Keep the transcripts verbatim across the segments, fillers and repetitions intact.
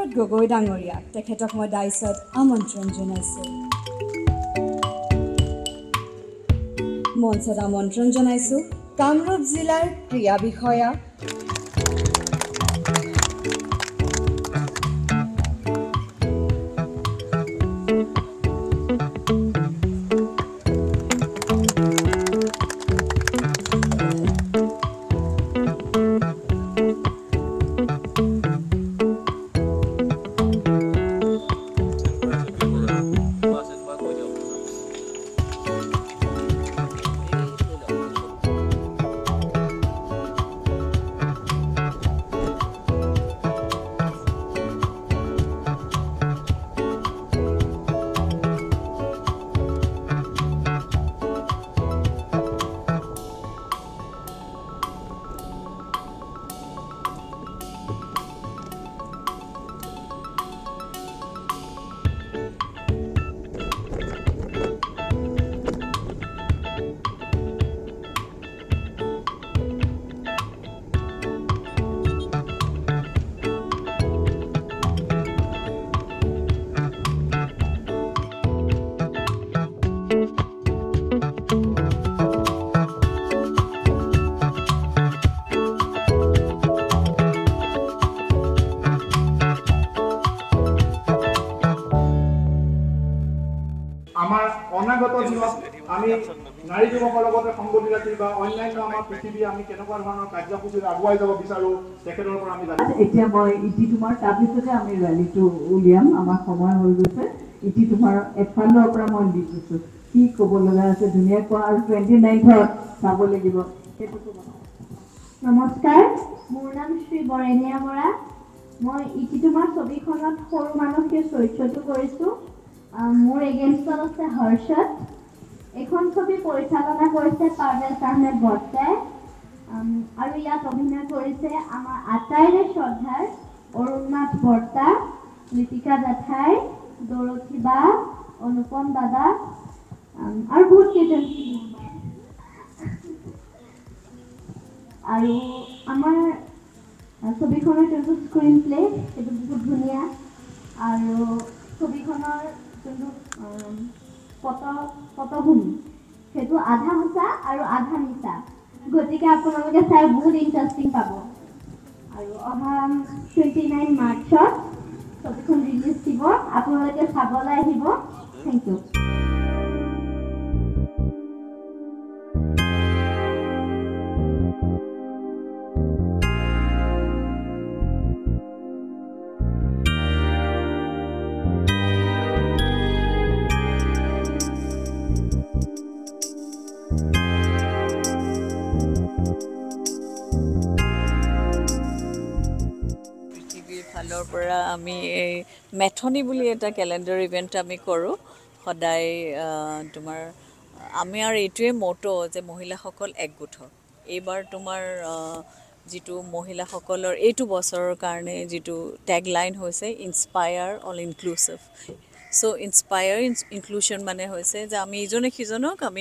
গগৈ ডাঙৰীয়া তেখেতক মই দাইছত আমন্ত্ৰণ জনাইছোঁ মঞ্চত আমন্ত্ৰণ জনাইছোঁ কামৰূপ জিলাৰ ক্ৰীড়া বিষয়া আমাৰ অনাগত দিনত আমি নাৰী যুৱকৰ লগতে সংগতি ৰাখি বা অন্যান্য আমাৰ পৃথিৱী আমি কেনেকুৱা ধৰণৰ কাৰ্যসূচীত আগুৱাই যাব বিচাৰো তেখেতৰ পৰা আমি জানো এতিয়া মই ইটি তোমাৰ তাৰপিছতে আমি ৰেলীটো উলিয়াম আমাৰ সময় হৈ গৈছে ইটি তোমাৰ এফালৰ পৰা মই দি দিছোঁ কি ক'ব লগা আছে ধুনীয়াকৈ আৰু টুৱেণ্টি নাইনত চাব লাগিব সেইটো ক'ব নমস্কাৰ মোৰ নাম শ্ৰী বৰেণীয়া বৰা মই ইটি তোমাৰ ছবিখনত সৰু মানসীৰ চৰিত্ৰটো কৰিছোঁ মোৰ এগেইনষ্টত আছে হৰ্ষদ এখন ছবি পৰিচালনা কৰিছে পাৰ্ভেজ আহমেদ বৰ্তাই আৰু ইয়াত অভিনয় কৰিছে আমাৰ আটাইৰে শ্ৰদ্ধাৰ অৰুণ নাথ বৰ্তা লিপিকা জেঠাই দৰথী বা অনুপম দাদা আৰু বহুত কেইজন আৰু আমাৰ ছবিখনৰ যোনটো স্ক্ৰীন প্লে সেইটো বহুত ধুনীয়া আৰু ছবিখনৰ যোনটো পট পটভূমি সেইটো আধা সঁচা আৰু আধা মিছা গতিকে আপোনালোকে চাই বহুত ইণ্টাৰেষ্টিং পাব আৰু অহা টুৱেণ্টি নাইন মাৰ্চত ছবিখন ৰিলিজ দিব আপোনালোকে চাবলৈ আহিব থেংক ইউ ফালৰ পৰা আমি এই মেথনি বুলি এটা কেলেণ্ডাৰ ইভেণ্ট আমি কৰোঁ সদায় তোমাৰ আমি আৰু এইটোৱে মটো যে মহিলাসকল একগোট হওক এইবাৰ তোমাৰ যিটো মহিলাসকলৰ এইটো বছৰৰ কাৰণে যিটো টেগ লাইন হৈছে inspire all inclusive so' inspire inclusion মানে হৈছে যে আমি ইজনে সিজনক আমি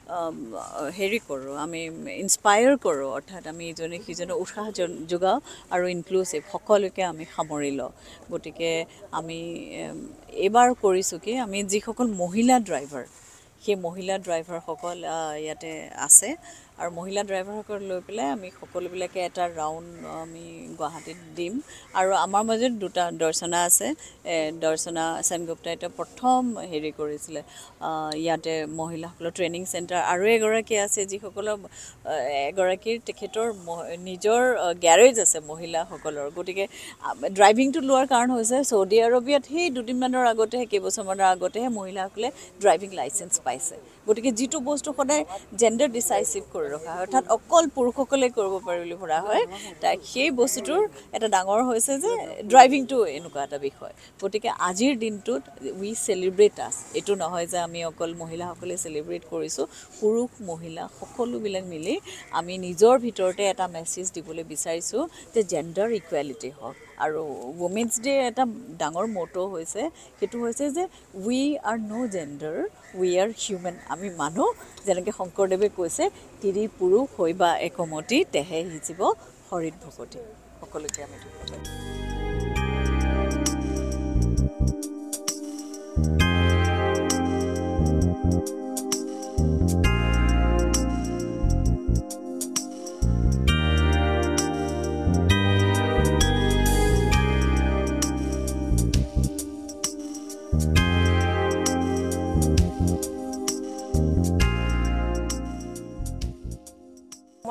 হেৰি কৰোঁ আমি ইনস্পায়াৰ কৰোঁ অৰ্থাৎ আমি ইজনে সিজনক উৎসাহ যোগাওঁ আৰু ইনক্লুচিভ সকলোকে আমি সামৰি লওঁ গতিকে আমি এইবাৰ কৰিছোঁ কি আমি যিসকল মহিলা ড্ৰাইভাৰ সেই মহিলা ড্ৰাইভাৰসকল ইয়াতে আছে আৰু মহিলা ড্ৰাইভাৰসকল লৈ পেলাই আমি সকলোবিলাকে এটা ৰাউণ্ড আমি গুৱাহাটীত দিম আৰু আমাৰ মাজত দুটা দৰ্শনা আছে দৰ্শনা সেনগুপ্তা এটা প্ৰথম হেৰি কৰিছিলে ইয়াতে মহিলাসকলৰ ট্ৰেইনিং চেণ্টাৰ আৰু এগৰাকী আছে যিসকলৰ এগৰাকীৰ তেখেতৰ নিজৰ গেৰেজ আছে মহিলাসকলৰ গতিকে ড্ৰাইভিংটো লোৱাৰ কাৰণ হৈছে চৌদি আৰবিয়াত সেই দুদিনমানৰ আগতেহে কেইবছৰমানৰ আগতেহে মহিলাসকলে ড্ৰাইভিং লাইচেঞ্চ পাইছে গতিকে যিটো বস্তু সদায় জেণ্ডাৰ ডিচাইচিভ কৰি ৰখা হয় অৰ্থাৎ অকল পুৰুষসকলে কৰিব পাৰে বুলি ভৰা হয় তাই সেই বস্তুটোৰ এটা ডাঙৰ হৈছে যে ড্ৰাইভিংটো এনেকুৱা এটা বিষয় গতিকে আজিৰ দিনটোত উই চেলিব্ৰেট আছ এইটো নহয় যে আমি অকল মহিলাসকলে চেলিব্ৰেট কৰিছোঁ পুৰুষ মহিলা সকলোবিলাক মিলি আমি নিজৰ ভিতৰতে এটা মেছেজ দিবলৈ বিচাৰিছোঁ যে জেণ্ডাৰ ইকুৱেলিটি হওক আৰু ৱমেন্স ডে এটা ডাঙৰ মটো হৈছে সেইটো হৈছে যে we are no' gender we are human আমি মানুহ যেনেকৈ শংকৰদেৱে কৈছে তিৰি পুৰুষ হৈ বা একমতি তেহে সিঁচিব হৰিত ভকতি সকলোকে আমি ধন্যবাদ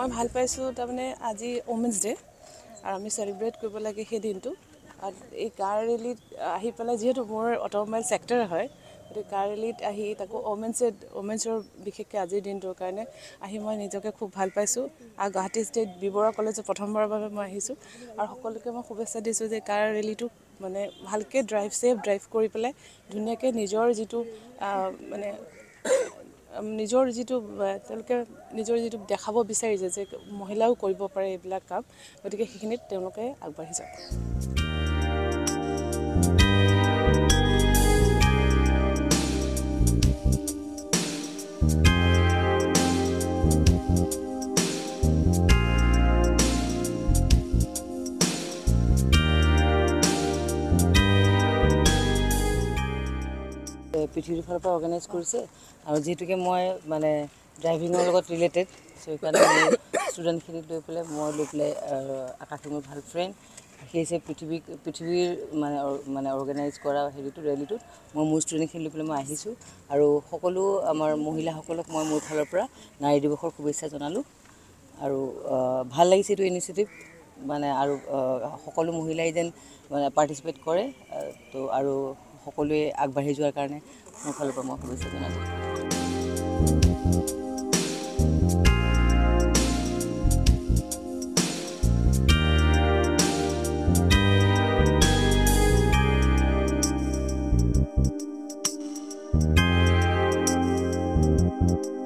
মই ভাল পাইছোঁ তাৰমানে আজি ওমেন্স ডে আৰু আমি চেলিব্ৰেট কৰিব লাগে সেই দিনটো আৰু এই কাৰ ৰেলীত আহি পেলাই যিহেতু মোৰ অট'মোবাইল ছেক্টৰ হয় গতিকে কাৰ ৰেলীত আহি তাকো ওমেন্স ওমেন্সৰ বিশেষকৈ আজিৰ দিনটোৰ কাৰণে আহি মই নিজকে খুব ভাল পাইছোঁ আৰু গুৱাহাটী ষ্টেট বি বৰুৱা কলেজত প্ৰথমবাৰৰ বাবে মই আহিছোঁ আৰু সকলোকে মই শুভেচ্ছা দিছোঁ যে কাৰ ৰেলীটো মানে ভালকৈ ড্ৰাইভ ছেফ ড্ৰাইভ কৰি পেলাই ধুনীয়াকৈ নিজৰ যিটো মানে নিজৰ যিটো তেওঁলোকে নিজৰ যিটো দেখাব বিচাৰিছে যে মহিলাও কৰিব পাৰে এইবিলাক কাম গতিকে সেইখিনিত তেওঁলোকে আগবাঢ়ি যাওক পৃথিৱীৰ ফালৰ পৰা অৰ্গেনাইজ কৰিছে আৰু যিহেতুকে মই মানে ড্ৰাইভিঙৰ লগত ৰিলেটেড সেইকাৰণে মোৰ ষ্টুডেণ্টখিনিক লৈ পেলাই মই লৈ পেলাই আকাশী মোৰ ভাল ফ্ৰেণ্ড সেই হিচাপে পৃথিৱীক পৃথিৱীৰ মানে মানে অৰ্গেনাইজ কৰা হেৰিটো ৰেলীটোত মই মোৰ ষ্টুডেণ্টখিনি লৈ পেলাই মই আহিছোঁ আৰু সকলো আমাৰ মহিলাসকলক মই মোৰ ফালৰ পৰা নাৰী দিৱসৰ শুভেচ্ছা জনালোঁ আৰু ভাল লাগিছে এইটো ইনিচিয়েটিভ মানে আৰু সকলো মহিলাই যেন মানে পাৰ্টিচিপেট কৰে তো আৰু সকলোৱে আগবাঢ়ি যোৱাৰ কাৰণে মোৰ ফালৰ পৰা মই শুভেচ্ছা জনালোঁ Thank you.